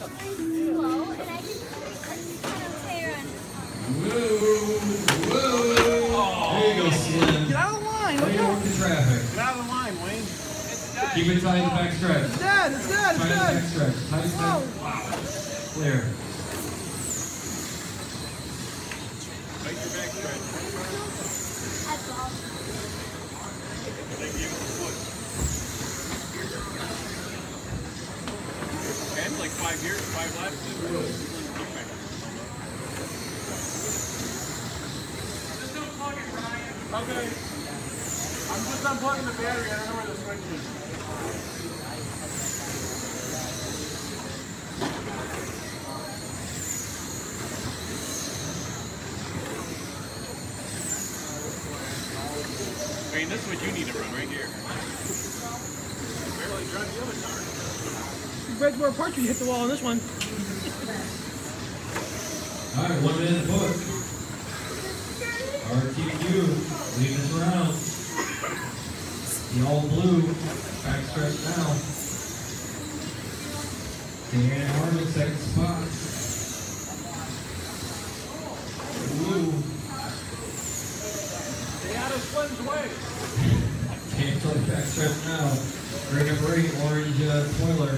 slow, and I can kind of tear on. Whoa! There you go, Slim. Get out of the line. Way to work the traffic. Get out of the line, Wayne. Keep it tight in the back stretch. It's dead. It's dead. It's Tight in the dead. back stretch. Tight, tight. Wow. Clear. Tight your back stretch. That's all. Thank you. And like 5 years, 5 laps. Just don't plug it, Ryan. Okay. I'm just unplugging the battery. I don't know where the switch is. I mean, this is what you need to run right here. Barely drive the other car. Break more apart when you hit the wall on this one. All right, 1 minute in the book. RTQ, lead this round. The all blue, back stretch now. Dan Harmon, second spot. Blue. Stay out of Slim's way. Cancel the back stretch now. Green number 8, orange spoiler.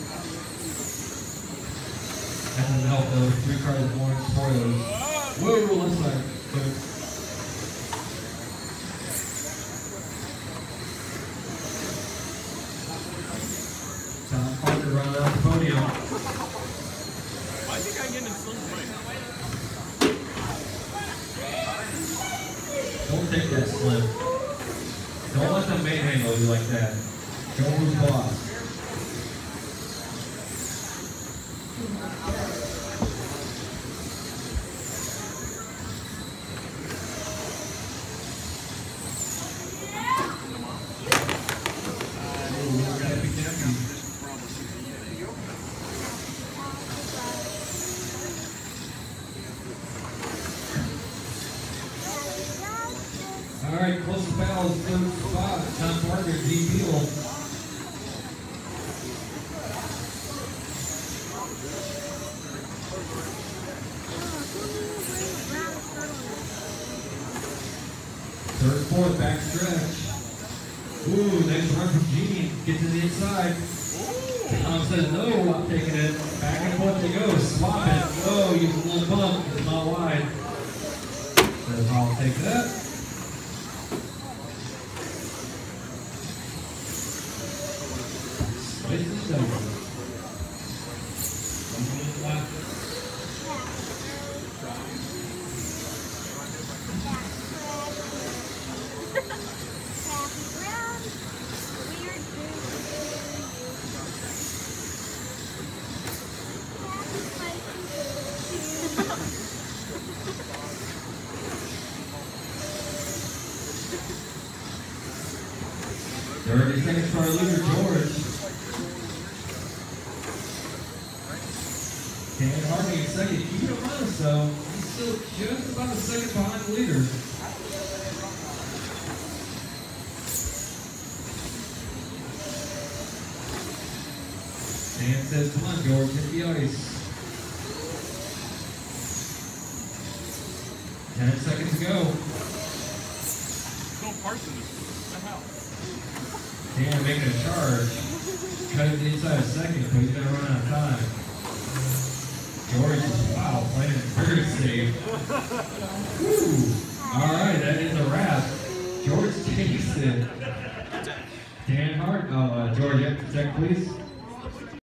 That doesn't help though. 3 cars with orange spoilers. Whoa, left side. Good. Tom Parker running out the podium. I think I get in Slim's way. Don't take that, Slim. Don't let them manhandle you like that. Don't lose boss. All right, closest battle is third spot. Tom Parker, D. Beal. Third, fourth, back stretch. Ooh, nice run from Gene. Get to the inside. Tom says, no, I'm taking it. Back and forth they go. Swap it. Oh, use a little bump. It's not wide. Says, I'll take that. This is over. 1 minute left. Thirty seconds for our leader, George. Dan Harvey in second. Keep it honest though. He's still just about a second behind the leader. Dan says, come on, George, hit the ice. 10 seconds to go. No Parsons. What the hell? Dan making a charge. Cut it to the inside a second, but he's going to run out of time. George is, wow, playing it very safe. Woo! All right, that is a wrap. George takes it. Dan Hart, George, check please.